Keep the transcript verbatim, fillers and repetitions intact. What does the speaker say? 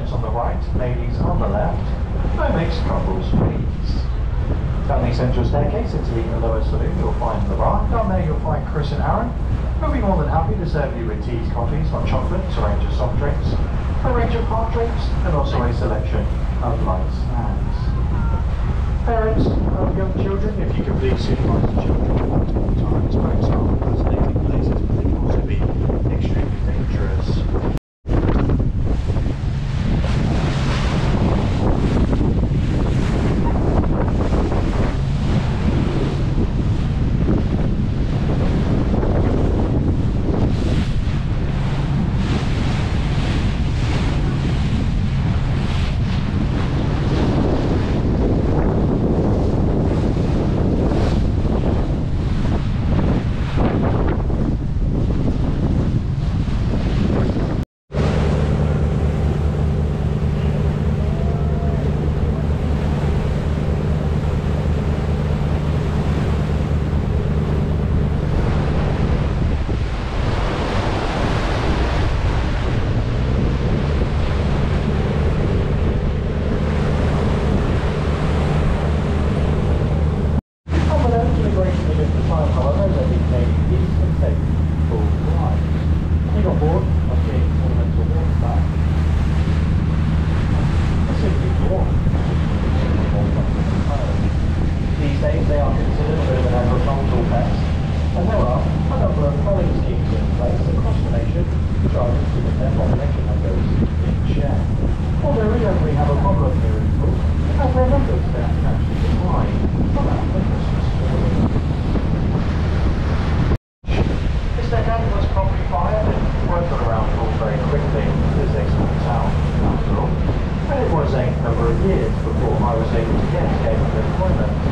gents on the right, ladies on the left. No mixed couples, please. Down the central staircase into the lower saloon, you'll find the bar. Down there you'll find Chris and Aaron. We'll be more than happy to serve you with teas, coffees, hot chocolates, a range of soft drinks, a range of hard drinks, and also a selection of light snacks. Parents of young children, if you could please supervise the children at multiple times. Boats are fascinating places, but they can also be extremely dangerous. Years before I was able to get gainful employment.